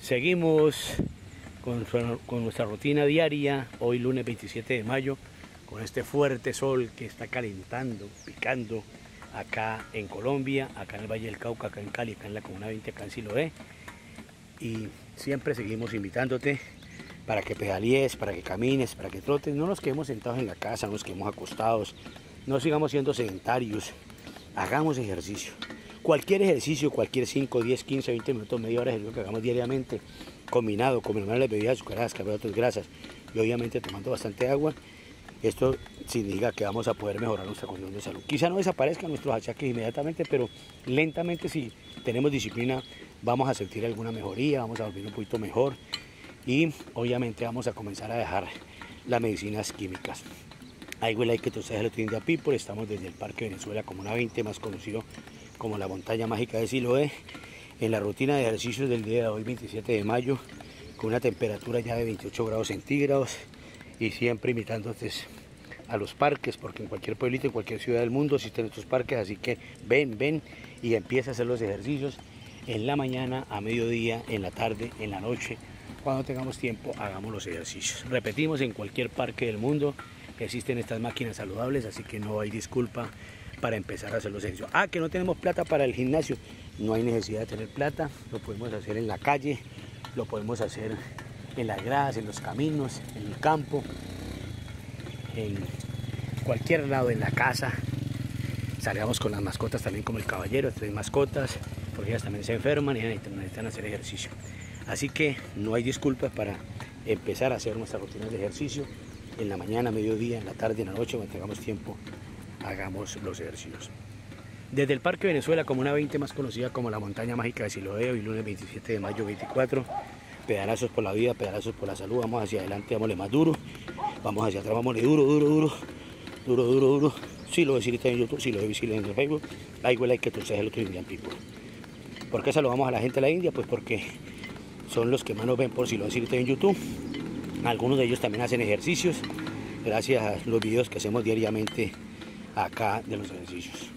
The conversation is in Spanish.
Seguimos con nuestra rutina diaria, hoy lunes 27 de mayo, con este fuerte sol que está calentando, picando acá en Colombia, acá en el Valle del Cauca, acá en Cali, acá en la Comuna 20, acá en Siloé. Y siempre seguimos invitándote para que pedalees, para que camines, para que trotes. No nos quedemos sentados en la casa, no nos quedemos acostados, no sigamos siendo sedentarios, hagamos ejercicio. Cualquier ejercicio, cualquier 5, 10, 15, 20 minutos, media hora de ejercicio que hagamos diariamente, combinado con las bebidas azucaradas, carbohidratos, grasas y obviamente tomando bastante agua, esto significa que vamos a poder mejorar nuestra condición de salud. Quizá no desaparezcan nuestros achaques inmediatamente, pero lentamente, si tenemos disciplina, vamos a sentir alguna mejoría, vamos a dormir un poquito mejor y obviamente vamos a comenzar a dejar las medicinas químicas. I will like to say hello to India people. Estamos desde el Parque Venezuela, Comuna 20, más conocido como la montaña mágica de Siloé, en la rutina de ejercicios del día de hoy, 27 de mayo, con una temperatura ya de 28 grados centígrados y siempre invitándote a los parques, porque en cualquier pueblito, en cualquier ciudad del mundo existen estos parques, así que ven y empieza a hacer los ejercicios en la mañana, a mediodía, en la tarde, en la noche. Cuando tengamos tiempo, hagamos los ejercicios. Repetimos, en cualquier parque del mundo existen estas máquinas saludables, así que no hay disculpa para empezar a hacer los ejercicios. Que no tenemos plata para el gimnasio, no hay necesidad de tener plata, lo podemos hacer en la calle, lo podemos hacer en las gradas, en los caminos, en el campo, en cualquier lado, en la casa. Salgamos con las mascotas también, como el caballero, 3 mascotas, porque ellas también se enferman y necesitan hacer ejercicio. Así que no hay disculpas para empezar a hacer nuestras rutinas de ejercicio en la mañana, mediodía, en la tarde, en la noche, cuando tengamos tiempo, hagamos los ejercicios. Desde el Parque Venezuela, Comuna 20, más conocida como la montaña mágica de Siloé, hoy lunes 27 de mayo 24, pedalazos por la vida, pedalazos por la salud, vamos hacia adelante, vámonos más duro, vamos hacia atrás, vámonos duro, si lo ves en YouTube, si lo ves en Facebook, I will like to say hello to Indian people. ¿Por qué saludamos a la gente de la India? Pues porque son los que más nos ven por si lo ves en YouTube. Algunos de ellos también hacen ejercicios, gracias a los videos que hacemos diariamente acá de los ejercicios.